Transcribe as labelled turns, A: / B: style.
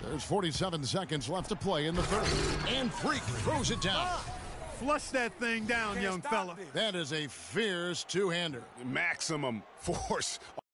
A: There's 47 seconds left to play in the third. And Freak throws it down.
B: Flush that thing down, young fella.
A: That is a fierce two-hander.
C: Maximum force